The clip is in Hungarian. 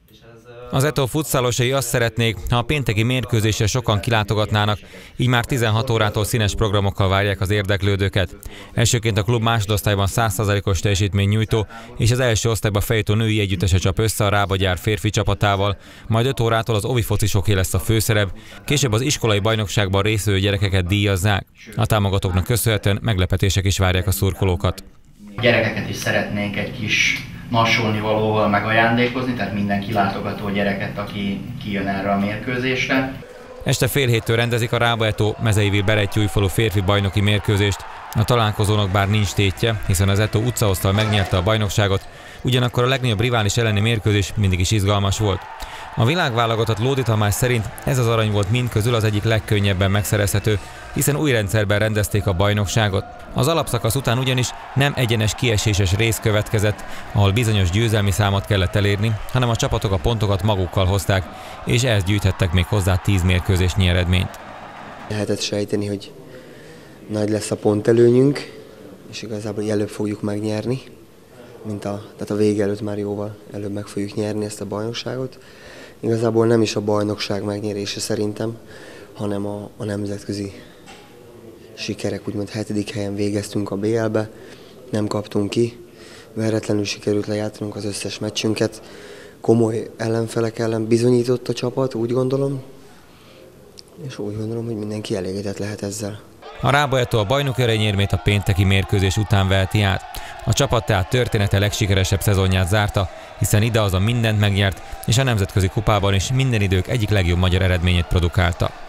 Az Eto futszálosai azt szeretnék, ha a pénteki mérkőzésre sokan kilátogatnának, így már 16 órától színes programokkal várják az érdeklődőket. Elsőként a klub másodosztályban 100%-os teljesítmény nyújtó és az első osztályba fejutó női együttese csap össze a Rába Gyár férfi csapatával, majd 5 órától az ovi focisoké lesz a főszerep, később az iskolai bajnokságban résztvevő gyerekeket díjazzák. A támogatóknak köszönhetően meglepetések is várják a szurkolókat. Gyerekeket is szeretnénk egy kis nassolnivalóval megajándékozni, tehát minden kilátogató gyereket, aki kijön erre a mérkőzésre. Este fél héttől rendezik a Rába Eto Mezeivír-Berettyújfalu férfi bajnoki mérkőzést. A találkozónak bár nincs tétje, hiszen az Eto utcaosztal megnyerte a bajnokságot, ugyanakkor a legnagyobb rivális elleni mérkőzés mindig is izgalmas volt. A világválogatott Lódi Tamás szerint ez az arany volt mind közül az egyik legkönnyebben megszerezhető, hiszen új rendszerben rendezték a bajnokságot. Az alapszakasz után ugyanis nem egyenes kieséses rész következett, ahol bizonyos győzelmi számot kellett elérni, hanem a csapatok a pontokat magukkal hozták, és ehhez gyűjthettek még hozzá 10 mérkőzésnyi eredményt. Lehetett sejteni, hogy nagy lesz a pontelőnyünk, és igazából előbb fogjuk megnyerni, tehát a vége előtt már jóval előbb meg fogjuk nyerni ezt a bajnokságot. Igazából nem is a bajnokság megnyerése szerintem, hanem a nemzetközi sikerek, úgymond 7. helyen végeztünk a BL-be, nem kaptunk ki, veretlenül sikerült lejátszanunk az összes meccsünket, komoly ellenfelek ellen bizonyított a csapat, úgy gondolom, és úgy gondolom, hogy mindenki elégedett lehet ezzel. A Rába Eto a bajnoki aranyérmét a pénteki mérkőzés után veheti át. A csapat tehát története legsikeresebb szezonját zárta, hiszen idehaza mindent megnyert, és a nemzetközi kupában is minden idők egyik legjobb magyar eredményét produkálta.